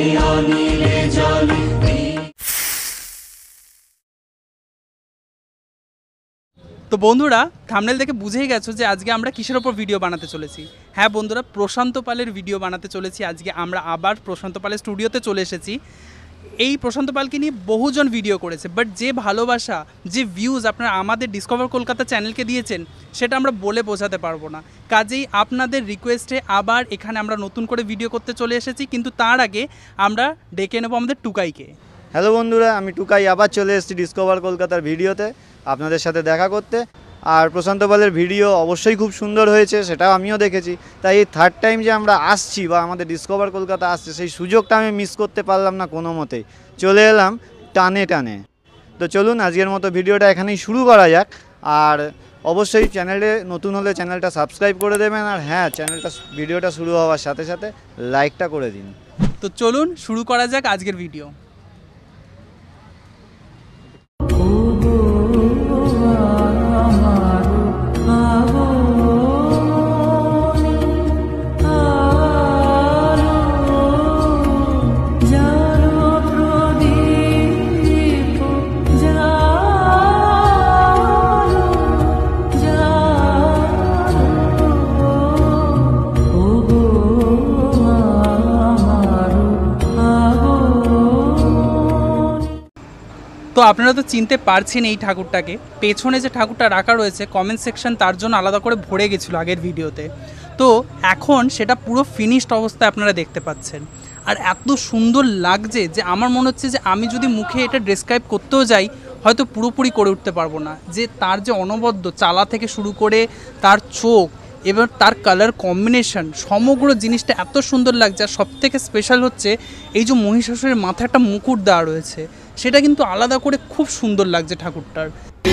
তো বন্ধুরা থাম্বনেল দেখে বুঝেই গেছো যে আজকে আমরা কিসের ওপর ভিডিও বানাতে চলেছি। হ্যাঁ বন্ধুরা, প্রশান্ত পালের ভিডিও বানাতে চলেছি। আজকে আমরা আবার প্রশান্ত পালের স্টুডিওতে চলে এসেছি। এই প্রশান্ত পালকে নিয়ে বহুজন ভিডিও করেছে, বাট যে ভালোবাসা, যে ভিউজ আপনারা আমাদের ডিসকভার কলকাতা চ্যানেলকে দিয়েছেন সেটা আমরা বলে বোঝাতে পারবো না। কাজেই আপনাদের রিকোয়েস্টে আবার এখানে আমরা নতুন করে ভিডিও করতে চলে এসেছি, কিন্তু তার আগে আমরা ডেকে নেবো আমাদের টুকাইকে। হ্যালো বন্ধুরা, আমি টুকাই আবার চলে এসেছি ডিসকভার কলকাতার ভিডিওতে আপনাদের সাথে দেখা করতে। আর প্রশান্ত পালের ভিডিও অবশ্যই খুব সুন্দর হয়েছে, সেটাও আমিও দেখেছি। তাই এই থার্ড টাইম যে আমরা আসছি বা আমাদের ডিসকভার কলকাতা আসছে, সেই সুযোগটা আমি মিস করতে পারলাম না কোনো মতেই। চলে এলাম টানে টানে। তো চলুন আজকের মতো ভিডিওটা এখানেই শুরু করা যাক। আর অবশ্যই চ্যানেলে নতুন হলে চ্যানেলটা সাবস্ক্রাইব করে দেবেন। আর হ্যাঁ, ভিডিওটা শুরু হওয়ার সাথে সাথে লাইকটা করে দিন। তো চলুন শুরু করা যাক আজকের ভিডিও। তো আপনারা তো চিনতে পারছেন এই ঠাকুরটাকে। পেছনে যে ঠাকুরটা রাখা রয়েছে, কমেন্ট সেকশন তার জন্য আলাদা করে ভরে গেছিলো আগের ভিডিওতে। তো এখন সেটা পুরো ফিনিশড অবস্থায় আপনারা দেখতে পাচ্ছেন। আর এত সুন্দর লাগছে যে আমার মনে হচ্ছে যে আমি যদি মুখে এটা ডেসক্রাইব করতেও যাই হয়তো পুরোপুরি করে উঠতে পারবো না। যে তার যে অনবদ্য চালা থেকে শুরু করে তার চোখ এবং তার কালার কম্বিনেশন, সমগ্র জিনিসটা এত সুন্দর লাগছে। আর সবথেকে স্পেশাল হচ্ছে এই যে মহিষাসুরের মাথায় একটা মুকুট দেওয়া রয়েছে, সেটা কিন্তু আলাদা করে খুব সুন্দর লাগছে ঠাকুরটার।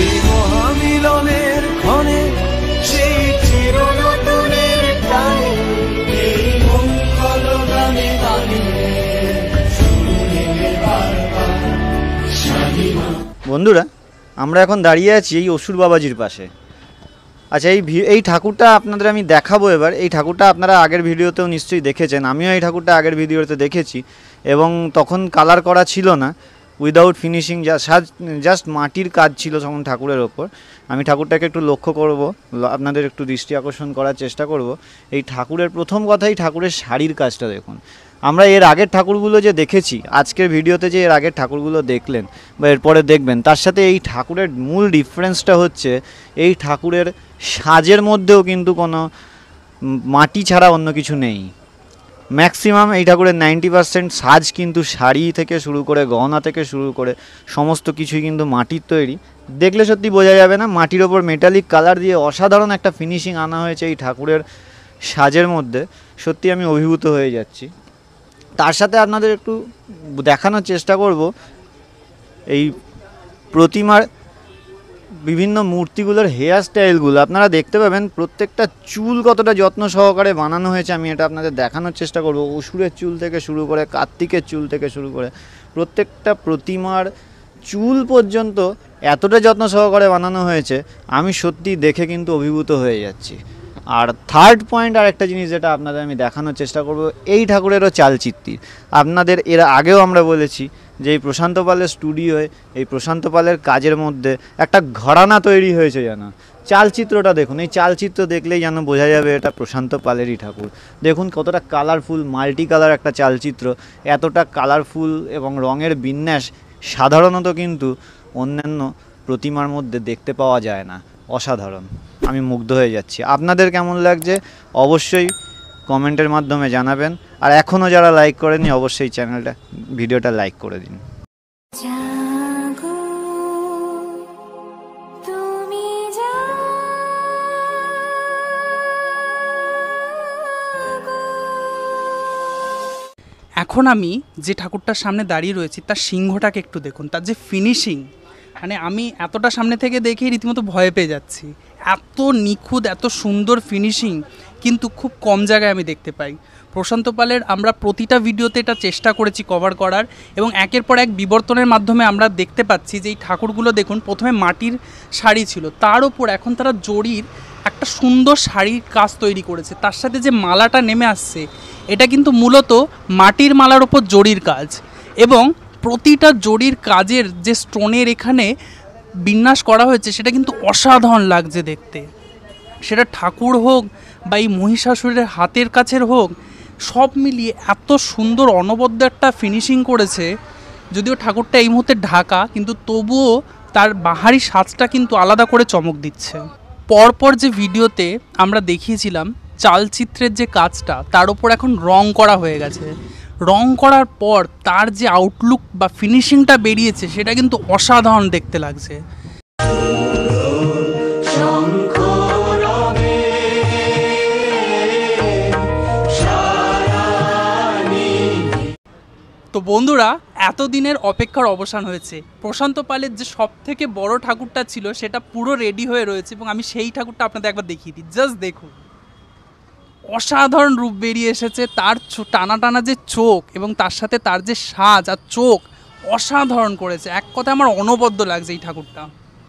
বন্ধুরা, আমরা এখন দাঁড়িয়ে আছি এই অসুর বাবাজির পাশে। আচ্ছা, এই ঠাকুরটা আপনাদের আমি দেখাবো এবার। এই ঠাকুরটা আপনারা আগের ভিডিওতেও নিশ্চয়ই দেখেছেন, আমিও এই ঠাকুরটা আগের ভিডিওতে দেখেছি এবং তখন কালার করা ছিল না, উইদাউট ফিনিশিং, জাস্ট মাটির কাজ ছিল তখন ঠাকুরের ওপর। আমি ঠাকুরটাকে একটু লক্ষ্য করব, আপনাদের একটু দৃষ্টি আকর্ষণ করার চেষ্টা করব। এই ঠাকুরের প্রথম কথাই ঠাকুরের শাড়ির কাজটা দেখুন। আমরা এর আগের ঠাকুরগুলো যে দেখেছি, আজকের ভিডিওতে যে এর আগের ঠাকুরগুলো দেখলেন বা এরপরে দেখবেন, তার সাথে এই ঠাকুরের মূল ডিফারেন্সটা হচ্ছে এই ঠাকুরের সাজের মধ্যেও কিন্তু কোনো মাটি ছাড়া অন্য কিছু নেই। ম্যাক্সিমাম এই ঠাকুরের 90% সাজ কিন্তু শাড়ি থেকে শুরু করে গহনা থেকে শুরু করে সমস্ত কিছুই কিন্তু মাটির তৈরি। দেখলে সত্যি বোঝা যাবে না, মাটির ওপর মেটালিক কালার দিয়ে অসাধারণ একটা ফিনিশিং আনা হয়েছে এই ঠাকুরের সাজের মধ্যে। সত্যি আমি অভিভূত হয়ে যাচ্ছি। তার সাথে আপনাদের একটু দেখানোর চেষ্টা করব এই প্রতিমার বিভিন্ন মূর্তিগুলোর হেয়ার স্টাইলগুলো। আপনারা দেখতে পাবেন প্রত্যেকটা চুল কতটা যত্ন সহকারে বানানো হয়েছে। আমি এটা আপনাদের দেখানোর চেষ্টা করব। অসুরের চুল থেকে শুরু করে কার্তিকের চুল থেকে শুরু করে প্রত্যেকটা প্রতিমার চুল পর্যন্ত এতটা যত্ন সহকারে বানানো হয়েছে, আমি সত্যি দেখে কিন্তু অভিভূত হয়ে যাচ্ছি। আর থার্ড পয়েন্ট, আর একটা জিনিস যেটা আপনাদের আমি দেখানোর চেষ্টা করব, এই ঠাকুরেরও চালচিত্র। আপনাদের এর আগেও আমরা বলেছি যে এই প্রশান্ত পালের স্টুডিওয়ে এই প্রশান্ত পালের কাজের মধ্যে একটা ঘরানা তৈরি হয়েছে। যেন চালচিত্রটা দেখুন, এই চালচিত্র দেখলেই যেন বোঝা যাবে এটা প্রশান্ত পালেরই ঠাকুর। দেখুন কতটা কালারফুল, মাল্টি কালার একটা চালচিত্র। এতটা কালারফুল এবং রঙের বিন্যাস সাধারণত কিন্তু অন্যান্য প্রতিমার মধ্যে দেখতে পাওয়া যায় না। অসাধারণ, আমি মুগ্ধ হয়ে যাচ্ছি। আপনাদের কেমন লাগছে অবশ্যই কমেন্টের মাধ্যমে জানাবেন। আর এখনও যারা লাইক করেনি অবশ্যই ভিডিওটা লাইক করে দিন। এখন আমি যে ঠাকুরটার সামনে দাঁড়িয়ে রয়েছি তার সিংহটাকে একটু দেখুন, তার যে ফিনিশিং, মানে আমি এতটা সামনে থেকে দেখেই রীতিমতো ভয় পেয়ে যাচ্ছি। এত নিখুঁত, এত সুন্দর ফিনিশিং কিন্তু খুব কম জায়গায় আমি দেখতে পাই। প্রশান্ত পালের আমরা প্রতিটা ভিডিওতে এটা চেষ্টা করেছি কভার করার, এবং একের পর এক বিবর্তনের মাধ্যমে আমরা দেখতে পাচ্ছি যে এই ঠাকুরগুলো দেখুন, প্রথমে মাটির শাড়ি ছিল, তার ওপর এখন তারা জরির একটা সুন্দর শাড়ির কাজ তৈরি করেছে, তার সাথে যে মালাটা নেমে আসছে এটা কিন্তু মূলত মাটির মালার ওপর জরির কাজ, এবং প্রতিটা জরির কাজের যে স্টোনের এখানে বিন্যাস করা হয়েছে সেটা কিন্তু অসাধারণ লাগছে দেখতে। সেটা ঠাকুর হোক বা এই মহিষাসুরের হাতের কাছের হোক, সব মিলিয়ে এত সুন্দর অনবদ্য একটা ফিনিশিং করেছে। যদিও ঠাকুরটা এই মুহূর্তে ঢাকা, কিন্তু তবুও তার বাহারি সাজটা কিন্তু আলাদা করে চমক দিচ্ছে। পরপর যে ভিডিওতে আমরা দেখিয়েছিলাম চালচিত্রের যে কাজটা, তার উপর এখন রং করা হয়ে গেছে। রং করার পর তার যে আউটলুক বা ফিনিশিংটা বেরিয়েছে সেটা কিন্তু অসাধারণ দেখতে লাগছে। তো বন্ধুরা, এতদিনের অপেক্ষার অবসান হয়েছে। প্রশান্ত পালের যে সব থেকে বড় ঠাকুরটা ছিল সেটা পুরো রেডি হয়ে রয়েছে, এবং আমি সেই ঠাকুরটা আপনাদের একবার দেখিয়ে দিই। জাস্ট দেখুন, অসাধারণ রূপ বেরিয়ে এসেছে। তার টানা টানা যে চোখ এবং তার সাথে তার যে সাজ আর চোখ অসাধারণ করেছে। এক কথা আমার অনবদ্য লাগছে এই ঠাকুরটা।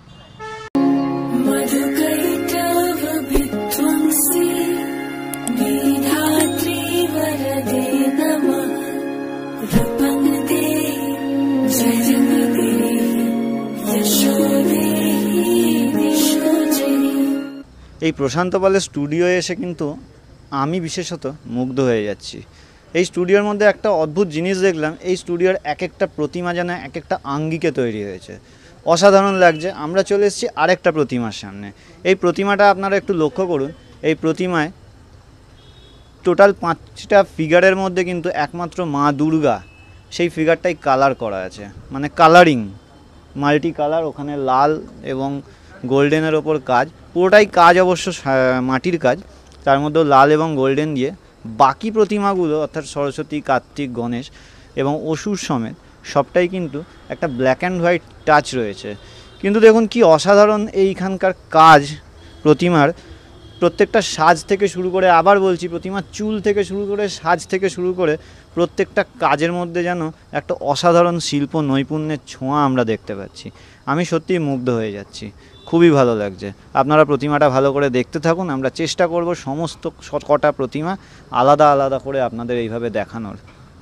এই প্রশান্ত পালের স্টুডিওয়ে এসে কিন্তু আমি বিশেষত মুগ্ধ হয়ে যাচ্ছি। এই স্টুডিওর মধ্যে একটা অদ্ভুত জিনিস দেখলাম, এই স্টুডিওর এক একটা প্রতিমা যেন এক একটা আঙ্গিকে তৈরি হয়েছে, অসাধারণ লাগছে। আমরা চলে এসেছি আরেকটা প্রতিমার সামনে। এই প্রতিমাটা আপনারা একটু লক্ষ্য করুন। এই প্রতিমায় টোটাল 5টা ফিগারের মধ্যে কিন্তু একমাত্র মা দুর্গা সেই ফিগারটাই কালার করা আছে, মানে কালারিং, মাল্টি কালার। ওখানে লাল এবং গোল্ডেনের ওপর কাজ, পুরোটাই কাজ অবশ্য মাটির কাজ, তার মধ্যেও লাল এবং গোল্ডেন দিয়ে। বাকি প্রতিমাগুলো অর্থাৎ সরস্বতী, কার্তিক, গণেশ এবং অসুর সমেত সবটাই কিন্তু একটা ব্ল্যাক অ্যান্ড হোয়াইট টাচ রয়েছে। কিন্তু দেখুন কি অসাধারণ এইখানকার কাজ। প্রতিমার প্রত্যেকটা সাজ থেকে শুরু করে, আবার বলছি, প্রতিমার চুল থেকে শুরু করে, সাজ থেকে শুরু করে প্রত্যেকটা কাজের মধ্যে যেন একটা অসাধারণ শিল্প নৈপুণ্যের ছোঁয়া আমরা দেখতে পাচ্ছি। আমি সত্যিই মুগ্ধ হয়ে যাচ্ছি, খুবই ভালো লাগছে। আপনারা প্রতিমাটা ভালো করে দেখতে থাকুন। আমরা চেষ্টা করব সমস্ত কটা প্রতিমা আলাদা আলাদা করে আপনাদের এইভাবে দেখানোর।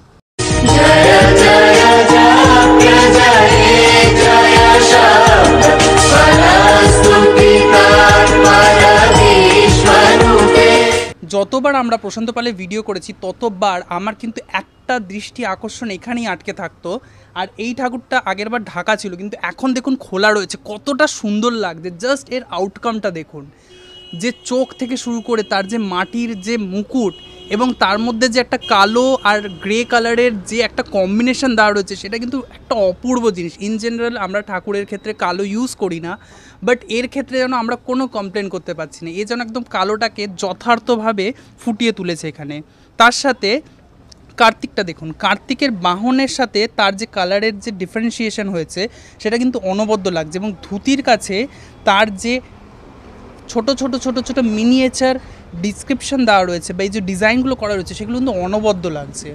যতবার আমরা প্রশান্ত পালের ভিডিও করেছি ততবার আমার কিন্তু একটা দৃষ্টি আকর্ষণ এখানেই আটকে থাকতো, আর এই ঠাকুরটা আগেরবার ঢাকা ছিল, কিন্তু এখন দেখুন খোলা রয়েছে, কতটা সুন্দর লাগছে। জাস্ট এর আউটকামটা দেখুন, যে চোখ থেকে শুরু করে তার যে মাটির যে মুকুট এবং তার মধ্যে যে একটা কালো আর গ্রে কালারের যে একটা কম্বিনেশন দেওয়া রয়েছে, সেটা কিন্তু একটা অপূর্ব জিনিস। ইন জেনারেল আমরা ঠাকুরের ক্ষেত্রে কালো ইউজ করি না, বাট এর ক্ষেত্রে যেন আমরা কোনো কমপ্লেন করতে পারছি না। এ যেন একদম কালোটাকে যথার্থভাবে ফুটিয়ে তুলেছে এখানে। তার সাথে কার্তিকটা দেখুন, কার্তিকের বাহনের সাথে তার যে কালারের যে ডিফারেন্সিয়েশন হয়েছে সেটা কিন্তু অনবদ্য লাগছে, এবং ধুতির কাছে তার যে ছোট ছোট ছোট ছোট মিনিয়েচার ডিসক্রিপশন দেওয়া রয়েছে বা এই যে ডিজাইনগুলো করা রয়েছে সেগুলো কিন্তু অনবদ্য লাগছে।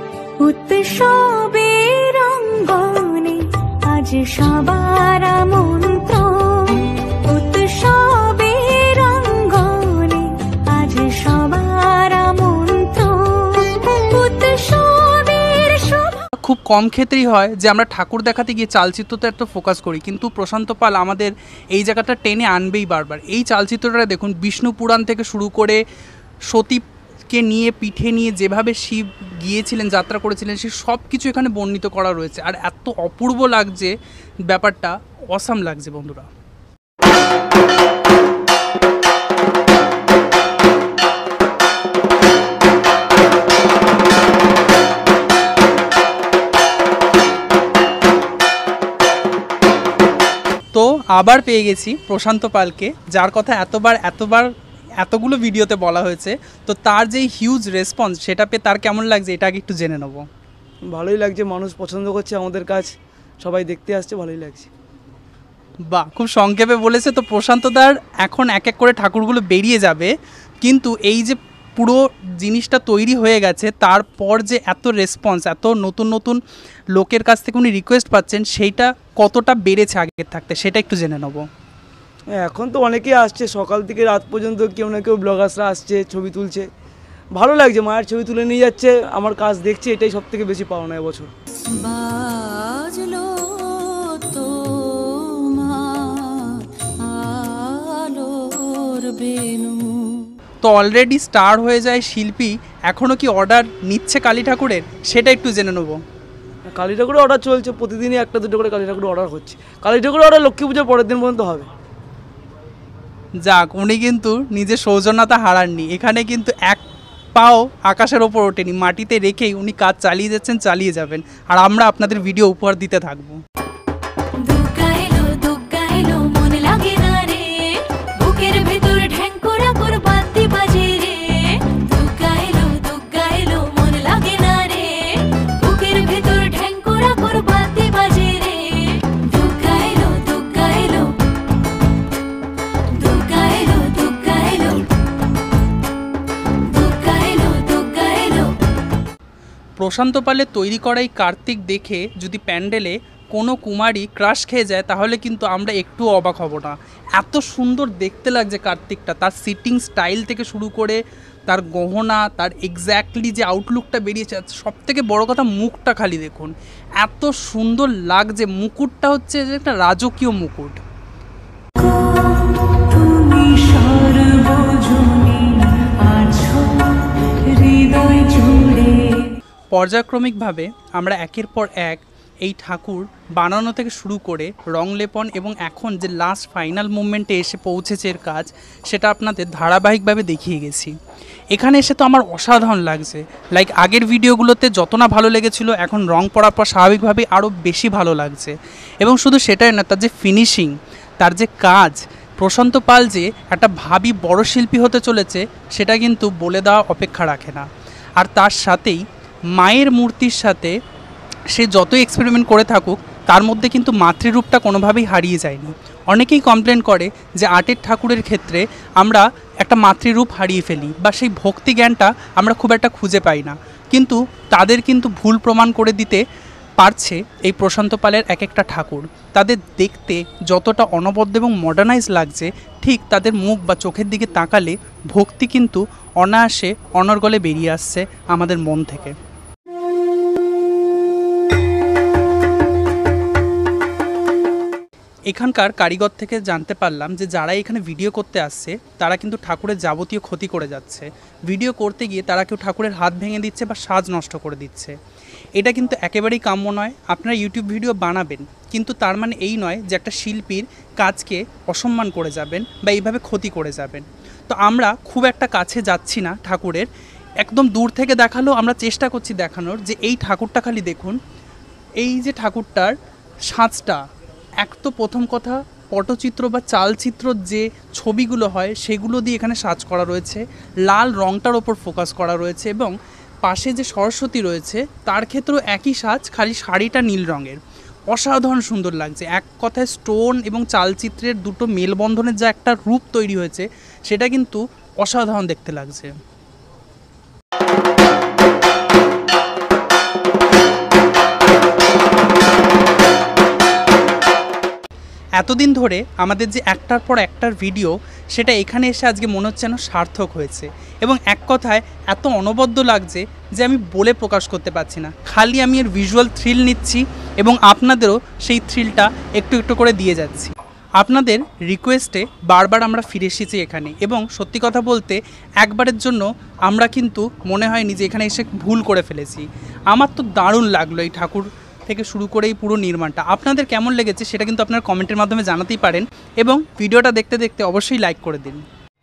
উৎসবের অঙ্গনে আজ সবার আমন্ত্রণ, উৎসবের অঙ্গনে আজ সবার আমন্ত্রণ, উৎসবের খুব কম ক্ষেত্রেই হয় যে আমরা ঠাকুর দেখাতে গিয়ে চালচিত্রতে এত ফোকাস করি, কিন্তু প্রশান্ত পাল আমাদের এই জায়গাটা টেনে আনবেই বারবার। এই চালচিত্রটা দেখুন, বিষ্ণু পুরাণ থেকে শুরু করে সতীকে নিয়ে পিঠে নিয়ে যেভাবে শিব গিয়েছিলেন, যাত্রা করেছিলেন, সে সব কিছু এখানে বর্ণিত করা রয়েছে, আর এত অপূর্ব লাগছে ব্যাপারটা, অসাম লাগছে বন্ধুরা। তো আবার পেয়ে গেছি প্রশান্ত পালকে, যার কথা এতগুলো ভিডিওতে বলা হয়েছে। তো তার যেই হিউজ রেসপন্স, সেটা পেয়ে তার কেমন লাগছে এটা আগে একটু জেনে নেবো। ভালোই লাগছে, মানুষ পছন্দ করছে আমাদের কাজ, সবাই দেখতে আসছে, ভালোই লাগছে। বাহ, খুব সংক্ষেপে বলেছে। তো প্রশান্তদার এখন এক এক করে ঠাকুরগুলো বেরিয়ে যাবে, কিন্তু এই যে পুরো জিনিসটা তৈরি হয়ে গেছে, তারপর যে এত রেসপন্স, এত নতুন নতুন লোকের কাছ থেকে উনি রিকোয়েস্ট পাচ্ছেন, সেইটা কতটা বেড়েছে আগের থাকতে সেটা একটু জেনে নেব। এখন তো অনেকেই আসছে, সকাল থেকে রাত পর্যন্ত কেউ না কেউ ব্লগার্সরা আসছে, ছবি তুলছে, ভালো লাগছে, মায়ের ছবি তুলে নিয়ে যাচ্ছে, আমার কাজ দেখছে, এটাই সব থেকে বেশি পাওনা এবছর। বাজলো তোমার আলোর বেনু। তো অলরেডি স্টার হয়ে যায় শিল্পী, এখনও কি অর্ডার নিচ্ছে কালী ঠাকুরের, সেটা একটু জেনে নেবো। কালী ঠাকুরের অর্ডার চলছে, প্রতিদিনই একটা দুটো করে কালী ঠাকুরের অর্ডার হচ্ছে। কালী ঠাকুরের অর্ডার লক্ষ্মী পুজোর পরের দিন পর্যন্ত হবে। যাক, উনি কিন্তু নিজের সৌজন্যতা হারাননি, এখানে কিন্তু এক পাও আকাশের ওপর ওঠেনি, মাটিতে রেখেই উনি কাজ চালিয়ে যাচ্ছেন, চালিয়ে যাবেন, আর আমরা আপনাদের ভিডিও উপহার দিতে থাকবো। দুগ্গা এলো মন লাগে না রে, বুকের ভেতর ঢ্যাঙ্কুরা করে বাতি বাজে রে। দুগ্গা এলো মন লাগে না রে, বুকের ভেতর ঢ্যাঙ্কুরা করে বাতি বাজে রে। দুগ্গা এলো দুগ্গা এলো দুগ্গা এলো দুগ্গা এলো দুগ্গা এলো দুগ্গা এলো। প্রশান্ত পালের তৈরি করা এই কার্তিক দেখে যদি প্যান্ডেলে কোনো কুমারী ক্রাশ খেয়ে যায় তাহলে কিন্তু আমরা একটু অবাক হব না। এত সুন্দর দেখতে লাগছে কার্তিকটা, তার সিটিং স্টাইল থেকে শুরু করে তার গহনা, তার এক্স্যাক্টলি যে আউটলুকটা বেরিয়েছে, সব থেকে বড় কথা মুখটা খালি দেখুন, এত সুন্দর লাগছে। মুকুটটা হচ্ছে যে একটা রাজকীয় মুকুট। তুমি সর্বজনী আছো হৃদয় জুড়ে। পর্যায়ক্রমিকভাবে আমরা একের পর এক এই ঠাকুর বানানো থেকে শুরু করে রং লেপন এবং এখন যে লাস্ট ফাইনাল মুভমেন্টে এসে পৌঁছেছে এর কাজ, সেটা আপনাদের ধারাবাহিকভাবে দেখিয়ে গেছি। এখানে এসে তো আমার অসাধারণ লাগছে, লাইক আগের ভিডিওগুলোতে যত না ভালো লেগেছিল, এখন রং পড়ার পর স্বাভাবিকভাবেই আরও বেশি ভালো লাগছে। এবং শুধু সেটাই না, তার যে ফিনিশিং, তার যে কাজ, প্রশান্ত পাল যে একটা ভাবী বড় শিল্পী হতে চলেছে সেটা কিন্তু বলে দেওয়া অপেক্ষা রাখে না। আর তার সাথেই মায়ের মূর্তির সাথে সে যতই এক্সপেরিমেন্ট করে থাকুক, তার মধ্যে কিন্তু মাতৃরূপটা কোনোভাবেই হারিয়ে যায়নি। অনেকেই কমপ্লেন করে যে আর্টের ঠাকুরের ক্ষেত্রে আমরা একটা মাতৃরূপ হারিয়ে ফেলি বা সেই ভক্তি জ্ঞানটা আমরা খুব একটা খুঁজে পাই না, কিন্তু তাদের কিন্তু ভুল প্রমাণ করে দিতে পারছে এই প্রশান্ত পালের এক একটা ঠাকুর। তাদের দেখতে যতটা অনবদ্য এবং মডার্নাইজ লাগছে, ঠিক তাদের মুখ বা চোখের দিকে তাকালে ভক্তি কিন্তু অনায়াসে অনর্গলে বেরিয়ে আসছে আমাদের মন থেকে। এখানকার কারিগর থেকে জানতে পারলাম যে যারা এখানে ভিডিও করতে আসছে তারা কিন্তু ঠাকুরের যাবতীয় ক্ষতি করে যাচ্ছে। ভিডিও করতে গিয়ে তারা কেউ ঠাকুরের হাত ভেঙে দিচ্ছে বা সাজ নষ্ট করে দিচ্ছে। এটা কিন্তু একেবারেই কাম্য নয়। আপনারা ইউটিউব ভিডিও বানাবেন, কিন্তু তার মানে এই নয় যে একটা শিল্পীর কাজকে অসম্মান করে যাবেন বা এইভাবে ক্ষতি করে যাবেন। তো আমরা খুব একটা কাছে যাচ্ছি না ঠাকুরের, একদম দূর থেকে দেখালেও আমরা চেষ্টা করছি দেখানোর যে এই ঠাকুরটা খালি দেখুন। এই যে ঠাকুরটার সাজটা, এক তো প্রথম কথা পটচিত্র বা চালচিত্র যে ছবিগুলো হয় সেগুলো দিয়ে এখানে সাজ করা রয়েছে, লাল রংটার ওপর ফোকাস করা রয়েছে, এবং পাশে যে সরস্বতী রয়েছে তার ক্ষেত্রেও একই সাজ, খালি শাড়িটা নীল রঙের। অসাধারণ সুন্দর লাগছে। এক কথায় স্টোন এবং চালচিত্রের দুটো মেলবন্ধনের যা একটা রূপ তৈরি হয়েছে সেটা কিন্তু অসাধারণ দেখতে লাগছে। এতদিন ধরে আমাদের যে একটার পর একটার ভিডিও, সেটা এখানে এসে আজকে মনে হচ্ছে যেন সার্থক হয়েছে, এবং এক কথায় এত অনবদ্য লাগছে যে আমি বলে প্রকাশ করতে পারছি না। খালি আমি এর ভিজুয়াল থ্রিল নিচ্ছি এবং আপনাদেরও সেই থ্রিলটা একটু একটু করে দিয়ে যাচ্ছি। আপনাদের রিকোয়েস্টে বারবার আমরা ফিরে এসেছি এখানে, এবং সত্যি কথা বলতে একবারের জন্য আমরা কিন্তু মনে হয়নি যে এখানে এসে ভুল করে ফেলেছি। আমার তো দারুণ লাগলো এই ঠাকুর থেকে শুরু করে এই পুরো নির্মাণটা। আপনাদের কেমন লেগেছে সেটা কিন্তু আপনারা কমেন্টের মাধ্যমে জানাতেই পারেন, এবং ভিডিওটা দেখতে দেখতে অবশ্যই লাইক করে দিন।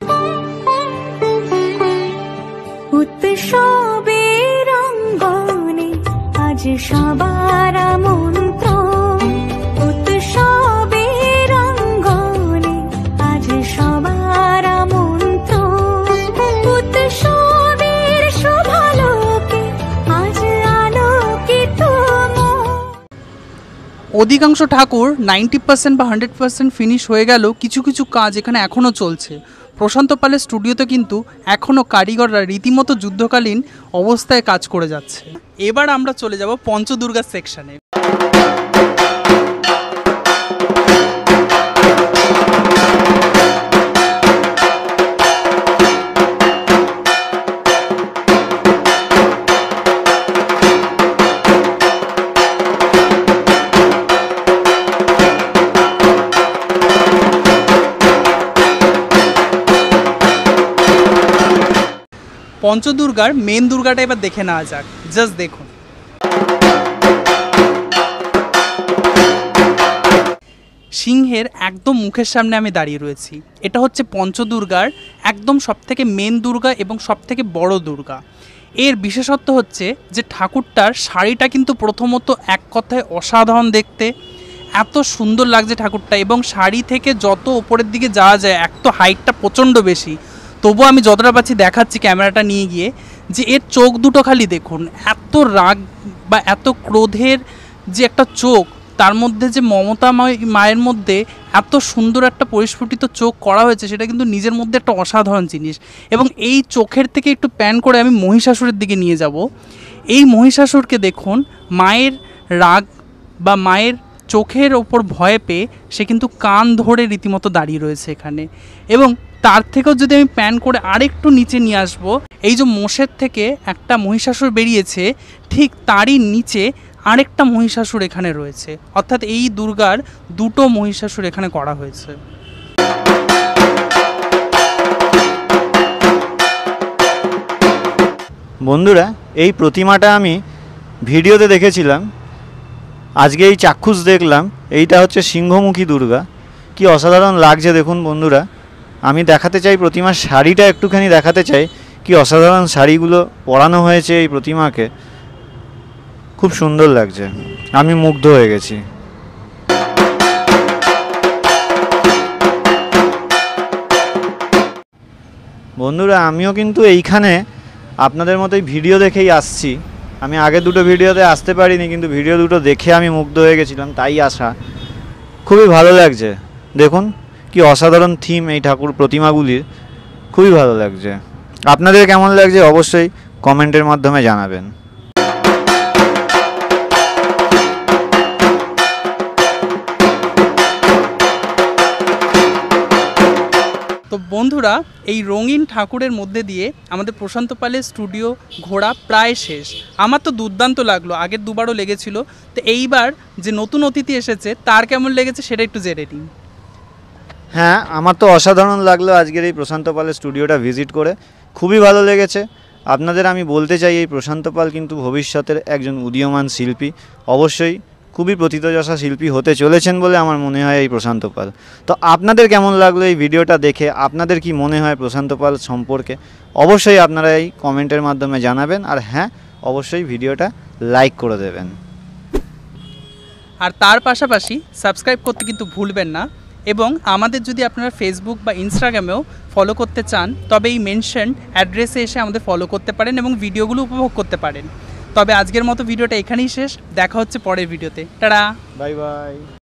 উৎসবের অঙ্গনে আজ সবার আমন্ত্রণ, উৎসবের অঙ্গনে আজ সবার আমন্ত্রণ, উৎসবের শোভালোকে আজ আলোকিত মন। অধিকাংশ ঠাকুর 90% বা 100% ফিনিশ হয়ে গেল, কিছু কিছু কাজ এখানে এখনও চলছে। প্রশান্ত পালের স্টুডিওতে কিন্তু এখনও কারিগররা রীতিমতো যুদ্ধকালীন অবস্থায় কাজ করে যাচ্ছে। এবার আমরা চলে যাব পঞ্চদুর্গা সেকশনে। পঞ্চদুর্গার মেন দুর্গাটা এবার দেখে নেওয়া যাক। জাস্ট দেখুন, সিংহের একদম মুখের সামনে আমি দাঁড়িয়ে রয়েছি। এটা হচ্ছে পঞ্চদুর্গার একদম সবথেকে মেন দুর্গা এবং সবথেকে বড় দুর্গা। এর বিশেষত্ব হচ্ছে যে ঠাকুরটার শাড়িটা কিন্তু প্রথমত এক কথায় অসাধারণ দেখতে, এত সুন্দর লাগছে ঠাকুরটা। এবং শাড়ি থেকে যত ওপরের দিকে যাওয়া যায়, এক তো হাইটটা প্রচণ্ড বেশি, তবুও আমি যতটা পাচ্ছি দেখাচ্ছি ক্যামেরাটা নিয়ে গিয়ে, যে এর চোখ দুটো খালি দেখুন, এত রাগ বা এত ক্রোধের যে একটা চোখ, তার মধ্যে যে মমতাময় মায়ের মধ্যে এত সুন্দর একটা পরিস্ফুটিত চোখ করা হয়েছে, সেটা কিন্তু নিজের মধ্যে একটা অসাধারণ জিনিস। এবং এই চোখের থেকে একটু প্যান করে আমি মহিষাসুরের দিকে নিয়ে যাব। এই মহিষাসুরকে দেখুন, মায়ের রাগ বা মায়ের চোখের ওপর ভয় পেয়ে সে কিন্তু কান ধরে রীতিমতো দাঁড়িয়ে রয়েছে এখানে। এবং তার থেকেও যদি আমি প্যান করে আরেকটু নিচে নিয়ে আসবো, এই যে মোষের থেকে একটা মহিষাসুর বেরিয়েছে, ঠিক তারই নিচে আরেকটা মহিষাসুর এখানে রয়েছে। অর্থাৎ এই দুর্গার দুটো মহিষাসুর এখানে করা হয়েছে। বন্ধুরা, এই প্রতিমাটা আমি ভিডিওতে দেখেছিলাম, আজকে এই চাক্ষুষ দেখলাম। এইটা হচ্ছে সিংহমুখী দুর্গা। কি অসাধারণ লাগছে দেখুন বন্ধুরা। আমি দেখাতে চাই প্রতিমার শাড়িটা একটুখানি দেখাতে চাই, কি অসাধারণ শাড়িগুলো পরানো হয়েছে এই প্রতিমাকে, খুব সুন্দর লাগছে, আমি মুগ্ধ হয়ে গেছি। বন্ধুরা, আমিও কিন্তু এইখানে আপনাদের মতোই ভিডিও দেখেই আসছি। আমি আগে দুটো ভিডিওতে আসতে পারিনি, কিন্তু ভিডিও দুটো দেখে আমি মুগ্ধ হয়ে গেছিলাম, তাই আসা। খুবই ভালো লাগছে, দেখুন কি অসাধারণ থিম এই ঠাকুর প্রতিমাগুলির, খুবই ভালো লাগছে। আপনাদের কেমন লাগছে অবশ্যই কমেন্টের মাধ্যমে জানাবেন। তো বন্ধুরা, এই রঙিন ঠাকুরের মধ্যে দিয়ে আমাদের প্রশান্ত পালের স্টুডিও ঘোরা প্রায় শেষ। আমার তো দুর্দান্ত লাগলো, আগের দুবারও লেগেছিল। তো এইবার যে নতুন অতিথি এসেছে তার কেমন লেগেছে সেটা একটু জেনে নিন। হ্যাঁ, আমার তো অসাধারণ লাগলো আজকের এই প্রশান্ত পালের স্টুডিওটা ভিজিট করে, খুবই ভালো লেগেছে। আপনাদের আমি বলতে চাই, এই প্রশান্ত পাল কিন্তু ভবিষ্যতের একজন উদীয়মান শিল্পী, অবশ্যই খুবই প্রথিতযশা শিল্পী হতে চলেছেন বলে আমার মনে হয় এই প্রশান্ত পাল। তো আপনাদের কেমন লাগলো এই ভিডিওটা দেখে, আপনাদের কি মনে হয় প্রশান্ত পাল সম্পর্কে, অবশ্যই আপনারা এই কমেন্টের মাধ্যমে জানাবেন। আর হ্যাঁ, অবশ্যই ভিডিওটা লাইক করে দেবেন। আর তার পাশাপাশি সাবস্ক্রাইব করতে কিন্তু ভুলবেন না। এবং আমাদের যদি আপনারা ফেসবুক বা ইনস্টাগ্রামেও ফলো করতে চান, তবে এই মেনশন অ্যাড্রেসে এসে আমাদের ফলো করতে পারেন এবং ভিডিওগুলো উপভোগ করতে পারেন। তবে আজকের মতো ভিডিওটা এখানেই শেষ, দেখা হচ্ছে পরের ভিডিওতে। Tata, bye by.